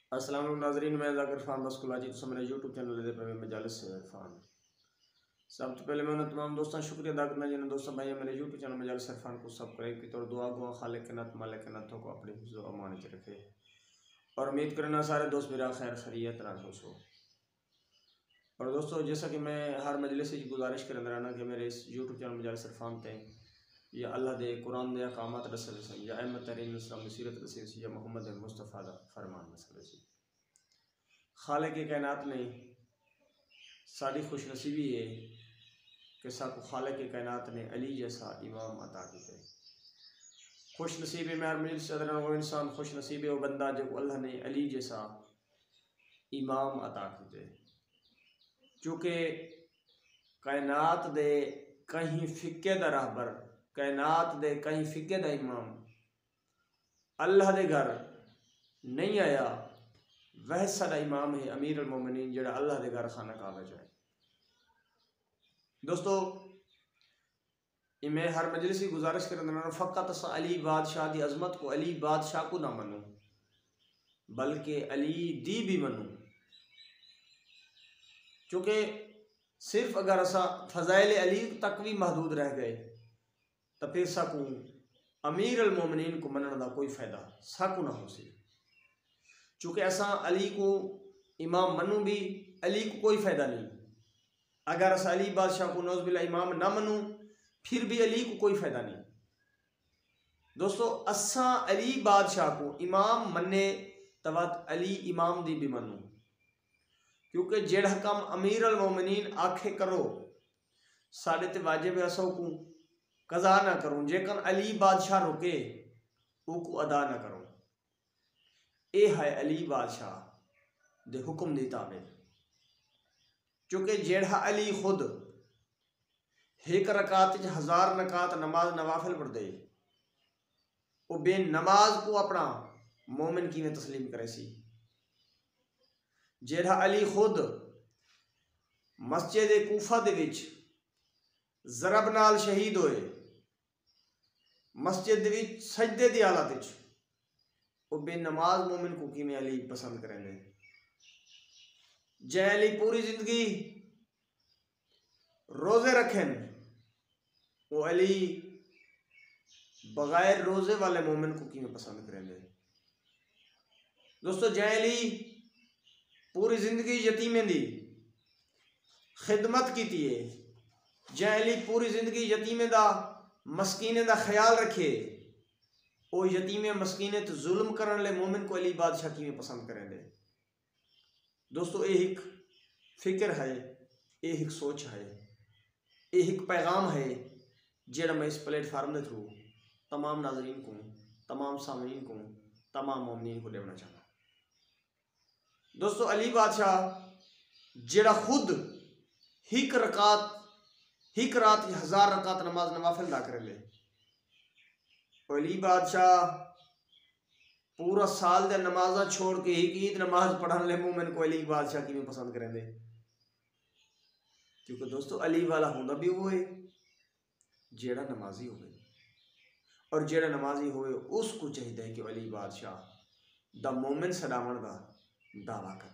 अस्सलाम वालेकुम नाज़रीन, मैं ज़ाकिर फ़ान बसकुलाजी तो मेरे यूट्यूब चैनल दे पे मजालिस इरफान। सब तो पहले मैं तमाम दोस्तों शुक्रिया अदा करना जिन्हें दोस्तों भाई मेरे यूट्यूब चैनल मजालिस इरफान को सब्सक्राइब की तो दुआ गो खालिक के नत मालिक के नतों को अपने हिफ्ज़ व अमान में रखे और उम्मीद करना सारे दोस्त मेरा खैर खैरियत राज़ हो। और दोस्तों जैसा कि मैं हर मजलिस की गुजारिश कर रहना कि मेरे इस यूट्यूब चैनल मजालिस इरफान ते या अल्लाह दे कुरान दे अहकामात रसल से या अहमद तरीन इस्लाम सीरत रसल से या मोहम्मद मुस्तफ़ा दा फरमान रसल से खालिक के कायनात ने साड़ी खुशनसीबी है कि साकू खालिक के कायनात ने अली जैसा इमाम अता किए। खुश नसीब में हर मिल सदर वो इंसान खुश नसीब वो बंदा जो अल्लाह ने अली जैसा इमाम अता किए। चूँकि कायनात दे कहीं फिक्के दा रहबर कायनात दे कहीं फिक्के दा इमाम अल्लाह दे घर नहीं आया, वह साडा इमाम है अमीर अल मोमिनीन जो अल्लाह के घर खाना काबा जाए। दोस्तों मैं हर मजलिस की गुजारिश कर फ़कत अली बादशाह की अजमत को अली बादशाह को ना मनो बल्कि अली दी भी मनो। चूँकि सिर्फ अगर असा फ़ज़ाइल अली तक भी महदूद रह गए तो फिर साकू अमीर अल मोमिनीन को मनने का कोई फ़ायदा साकू ना हो सी। चूँकि असा अली को इमाम मनू भी अली को कोई फ़ायदा नहीं। अगर असा अली बादशाह को नौज़बिल्ला इमाम ना मनू फिर भी अली को कोई फ़ायदा नहीं। दोस्तों असा अली बादशाह को इमाम मने तवत अली इमाम दी भी मनू, क्योंकि जेड़ा काम अमीर अल मोमिनीन आखे करो साढ़े ते वाजिब असो को कज़ा ना करो, जेकन अली बादशाह रुके वो अदा ना करो। ये है अली बादशाह दे हुक्म दी ताबे। चूँकि जेड़ा अली खुद एक रकात 1000 नकात नमाज नवाफिल पढ़ दे वो बे नमाज को अपना मोमिन की में तस्लीम करे सी। जेड़ा अली खुद मस्जिद कूफा दे विच ज़रब नाल शहीद होए मस्जिद दे विच सजदे दी हालत विच वो बे नमाज मोमिन को की में अली पसंद करेंगे। जै अली पूरी जिंदगी रोजे रखें वो अली बगैर रोजे वाले मोमिन को की में पसंद करेंगे। दोस्तों जै अली पूरी जिंदगी यतीमें दी खिदमत की थी, जै अली पूरी जिंदगी यतीमें दा मस्कीने दा ख्याल रखे वो यतीमे मस्कीने तो जुल्म करने ले मोमिन को अली बादशाह की में पसंद करेंगे। दोस्तों ये एक फिक्र है, ये एक सोच है, ये एक पैगाम है जेड़ा मैं इस प्लेटफार्म के थ्रू तमाम नाजरीन को तमाम सामीन को तमाम मोमिनीन को देना चाहता। दोस्तों अली बादशाह जेड़ा खुद हिक रात 1000 रकात नमाज नवाफिल अदा करे ले, अली बादशाह पूरा साल दे नमाजा छोड़ के एक ईद नमाज पढ़ने ले मोमिन को अली बादशाह की में पसंद करेंगे। क्योंकि दोस्तों अली वाला होना भी वो है जेड़ा नमाजी हो और जेड़ा नमाजी होए उसको चाहिए कि अली बादशाह द मोमिन सदावन का दावा करे।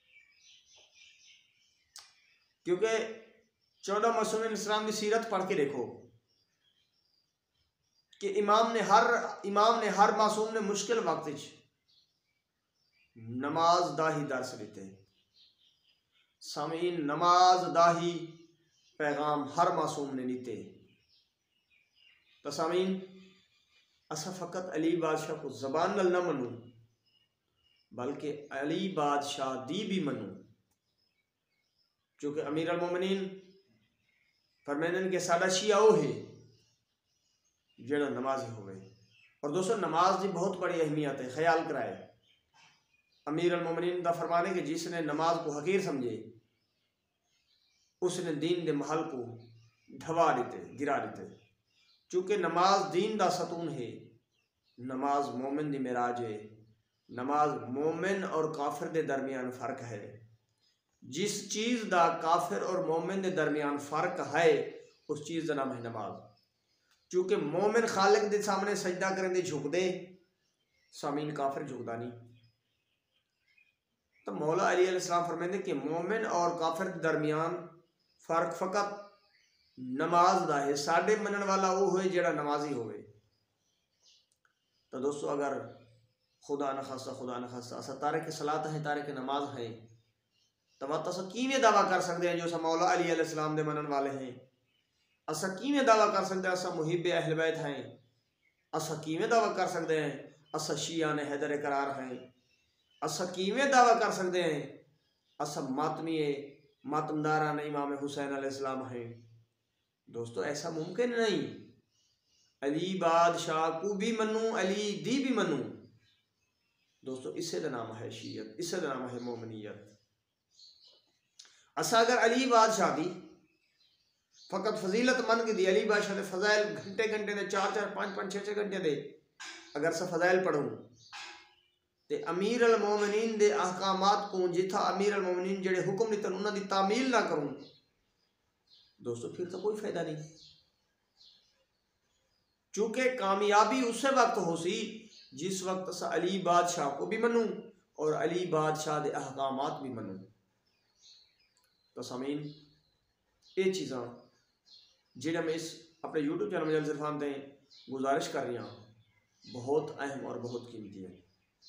क्योंकि 14 मासूमिन इस्लाम की सीरत पढ़ के देखो कि इमाम ने हर मासूम ने मुश्किल वक्त नमाज दा ही दर्स देते सामीन, नमाज दा ही पैगाम हर मासूम ने नीते। तो सामीन असा फ़कत अली बादशाह को ज़बान नल न मनू बल्कि अली बादशाह दी भी मनू। चूँकि अमीर अल मोमिनीन फरमानन के साडा शिया वो है जेड़ा नमाजी हो गए। और दोस्तों नमाज की बहुत बड़ी अहमियत है, ख्याल कराए अमीर अल मोमिनीन का फरमाने के जिसने नमाज को हकीर समझे उसने दीन के महल को ढवा देते गिरा देते। चूँकि नमाज दीन का सतून है, नमाज मोमिन दी मेराज है, नमाज मोमिन और काफिर के दरमियान फ़र्क है। जिस चीज़ का काफिर और मोमिन के दरमियान फ़र्क है उस चीज़ का नाम है नमाज। चूँकि मोमिन खालिक के सामने सजदा करें दे झुक दे, सामीन काफिर झुकदा नहीं। तो मौला अली अलैहिस्सलाम फरमाते कि मोमिन और काफिर के दरमियान फर्क फकत नमाज दा है। साडे मनन वाला वो होए जेड़ा नमाजी होवे। तो दोस्तों अगर खुदा न खासा असा तारिक सलात है, तारिक नमाज है, तो वह अस किवें दावा कर सकते हैं जो अस मौला अली अलैहिस्सलाम दे मनन वाले हैं। अस किवें दावा कर सकते हैं अस मुहिब अहल बैत हैं। अस किवें दावा कर सकते हैं अस शिया ने हैदर करार हैं। अस किवें दावा कर सकते हैं अस मातमदारा ने इमाम हुसैन अलैहिस्सलाम हैं। दोस्तों ऐसा मुमकिन नहीं। अली बादशाह को भी मनू, अली दी भी मनू। दोस्तों इसे दा नाम है शीयत, इसे दा नाम है मोमनीयत। असा अगर अली बादशाह दी फकत फजीलत मन के दी, अली बादशाह दे फजाइल घंटे घंटे दे 4-4 5-5 6-6 घंटे दे अगर सा फजाइल पढ़ूं ते अमीर अल मोमिनीन दे अहकामात को जिथा अमीर अल मोमिनीन जेड़े हुक्म दितन उन्हां दी तामील ना करूं, दोस्तों फिर तो कोई फायदा नहीं। चूंकि कामयाबी उसे वक्त हो सी जिस वक्त सा अली बादशाह को भी मनूं और अली बादशाह दे अहकामात भी मनूं। तो सामीन ये चीज़ां जिहड़ा मैं इस अपने यूट्यूब चैनल मजलिस इरफान ते गुजारिश कर रही हूँ बहुत अहम और बहुत कीमती है।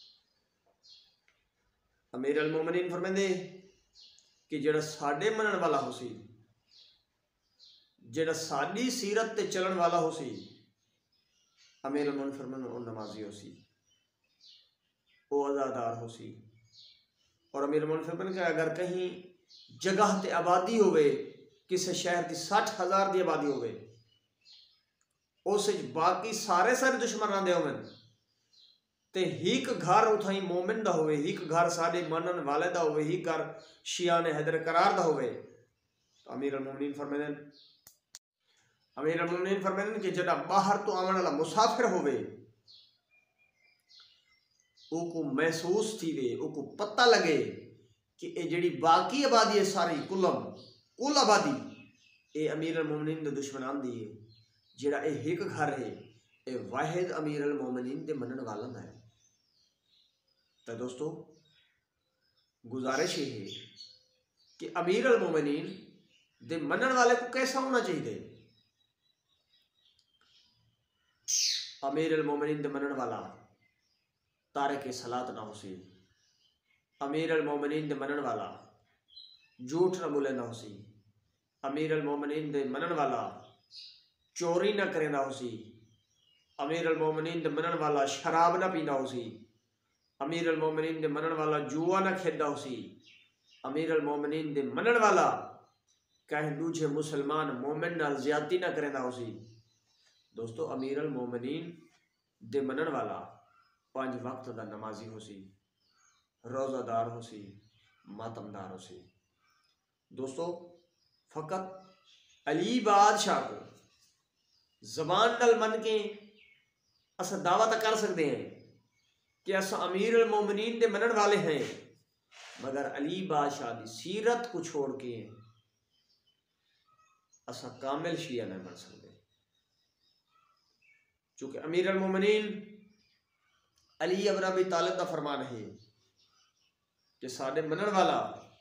अमीर अल मोमिनीन फरमांदे कि जेड़ा साडे मनन वाला हो सी, जेड़ा साडी सीरत ते चलन वाला हो सी, अमीर अल मोमिनीन फरमांदे वो नमाजी हो सी, वो अज़ादार हो सी। और अमीर अल मोमिनीन फरमांदे कि अगर कहीं जगह ते आबादी होवे, किसी शहर की 60,000 की आबादी होवे, उस बाकी सारे दुश्मन रहिंदे होवन ते हिक घर उथाई मोमिन दा होवे, हिक घर साडे मनन वाले दा होवे, हिक घर शिया ने हैदर करार दा होवे। तो अमीर अल मोमिनीन फरमांदे कि जेड़ा बाहर तो आवन वाला मुसाफिर होवे उको महसूस थीवे, उको पता लगे कि ये जेड़ी बाकी आबादी है सारी कुल आबादी ये अमीर अल मोमिनीन दे दुश्मनान दी है। जेड़ा ये हिक घर है ये वाहिद अमीर अल मोमिनीन दे मनन वाला दा है। तो दोस्तों गुजारिश ये है कि अमीर अल मोमिनीन दे मनन वाले को कैसा होना चाहिए। अमीर अल मोमिनीन दे मनन वाला तारिक सलात ना हो सी, अमीर अल मोमिनीन दे मनन वाला झूठ ना बोले ना हो सी, अमीर अल मोमिनीन दे मनन वाला चोरी ना करे ना हो सी, अमीर अल मोमिनीन दे मनन वाला शराब ना पीना हो सी, अमीर अल मोमिनीन दे मनन वाला जुआ ना खेदा हो सी, अमीर अल मोमिनीन दे मनन वाला कहीं दूजे मुसलमान मोमिन नाल ज्यादती ना करे ना हो सी। दोस्तों अमीर अल मोमिनीन दे मनन वाला 5 वक्त दा नमाजी हो सी, रोज़ादार हो सी, मातमदार हो सी। दोस्तों फकत अली बादशाह को जबान नाल मन के अस दावा तो कर सकते हैं कि अस अमीर अल मोमिनीन दे मनन वाले हैं, मगर अली बादशाह की सीरत को छोड़ के अस कामिल शिया नहीं बन सकते। चूंकि अमीर अल मोमिनीन अली इब्न अबी तालिब का फरमान है कि साडे मनन वाला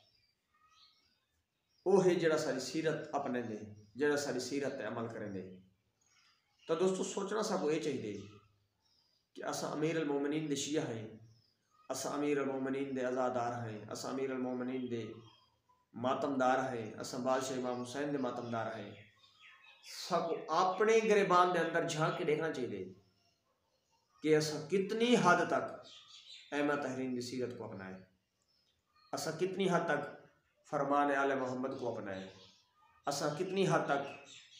वो है जेड़ा सारी सीरत अपने दे, जेड़ा सारी सीरत पे अमल करें दे। तो दोस्तों सोचना सबको ये चाहिए कि अस अमीर अल मोमिनीन दे शिया हैं, अस अमीर अल मोमिनीन दे आज़ादार हैं, अस अमीर अल मोमिनीन दे मातमदार हैं, अस बादशाह इमाम हुसैन दे मातमदार हैं। सब अपने गिरबान के अंदर झांक के देखना चाहिए कि अस कितनी हद तक अहमद तहरीन की सीरत को अपनाए, अस कितनी हद तक फरमान आले मोहम्मद को अपनाए, अस कितनी हद तक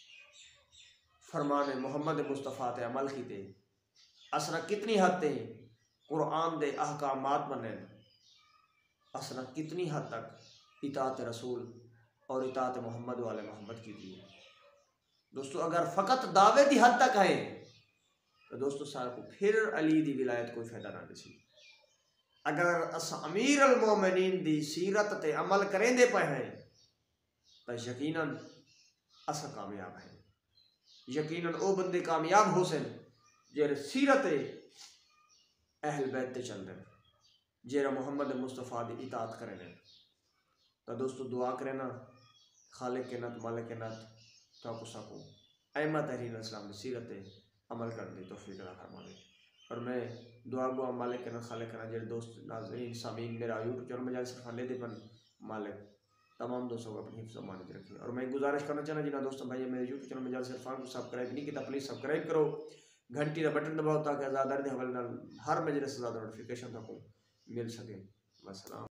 फरमान मोहम्मद मुस्तफ़ा ते अमल कीते, असना कितनी हद तक कुरान दे अहकामात मने, असना कितनी हद तक इताअत रसूल और इताअत मोहम्मद वाले मोहम्मद की दी। दोस्तों अगर फ़कत दावे की हद तक है तो दोस्तों सारे को फिर अली दी विलायत कोई फायदा ना दिसी। अगर अस अमीर अल मोमिनीन दी सीरत ते अमल करें दे पे हैं तो यकीनन अस कामयाब हैं। यकीनन वो बंदे कामयाब हो सन जेरे सीरत अहल बैत ते चल रहे। जेरा मोहम्मद मुस्तफ़ा दी इताअत करें। तो दोस्तों दुआ करें ना खालिक के नत मालिक के नत ताकू सकूँ अहमद तहरीर इस्लाम की सीरत अमल करने की तौफीक अता फरमावे। और मैं दुआ गुआ मालिक के नत खालिक करना जेडे दोस्त नाज़रीन सामीन मेरा यूट्यूब चैनल मजालिस इरफान लेते बन मालिक तमाम दोस्तों को अपनी हिफ्ज़ अमान में रखें। और मैं गुजारिश करना चाहना जिन्हें दोस्तों भाई मेरे यूट्यूब चैनल मजालिस इरफान को सब्सक्राइब नहीं किया प्लीज़ सब्सक्राइब करो, घंटी का बटन दबाओ ताकि आज़ादारी के हवाले हर मजलिस से ज़्यादा नोटिफिकेशन तक मिल सके। वस्सलाम।